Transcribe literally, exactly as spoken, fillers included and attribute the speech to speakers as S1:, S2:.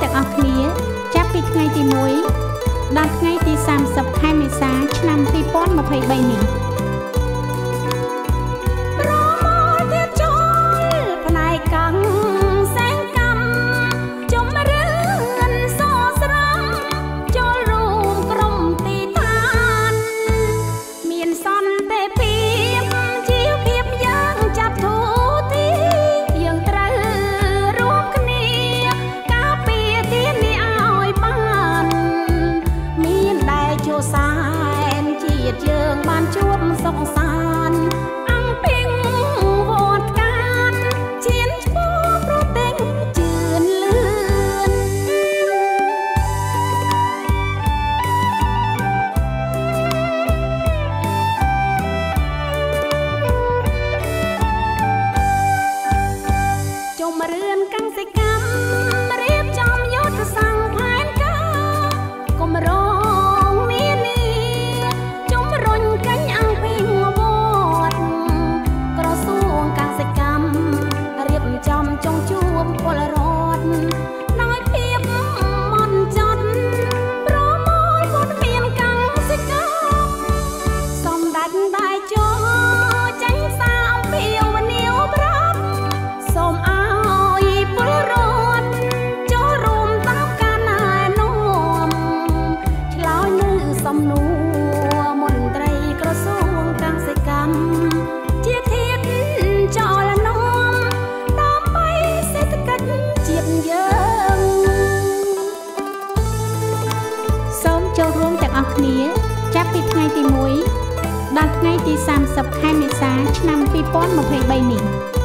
S1: ទាំងអស់គ្នាចាប់ពីថ្ងៃទីមួយដល់ថ្ងៃទីសាមសិបខែមេសាឆ្នាំពីរពាន់ម្ភៃបីនេះប្រមូលទៀតចូលផ្នែកកង់សែងកម្មជំរឿនសស្រំចូលរួមក្រុមទីឋានមានសន្តិភាពជីវភាពយើងចាប់ធូទីយើងត្រូវរួមគ្នាការពារទីនេះឲ្យបានមានតែចូលសែនជាតិយើងបានជួបសុខសាន្តអង្គពីងវត្តកានជៀនឈ្មោះប្រទេសជឿនលឿនជុំរឿនកសិកម្មរៀបចំយុទ្ធសាស្ត្រផែនការគម្រោងនានាជំរុញកញ្ញអង្គពីងវត្តក្រសួងកសិកម្មរៀបចំចុងជួបពលរដ្ឋដោយភាពហ្មត់ចត់ប្រមូលវត្តមានកសិកម្មសម្ដេចតែចោចាញ់សារអំពីវនាវប្រាប់សូមឲ្យពលរដ្ឋចូលរួមតាមការណែនាំឆ្លើយលើសំណួរមន្ត្រីក្រសួងកសិកម្មជាធាតុចលនំដើម្បីសេដ្ឋកិច្ចជាតិយើងសូមចូលរួមទាំងអស់គ្នាចាប់ពីថ្ងៃទីមួយដល់ថ្ងៃទីសាមសិបខែមេសាឆ្នាំពីរពាន់ម្ភៃបីនេះ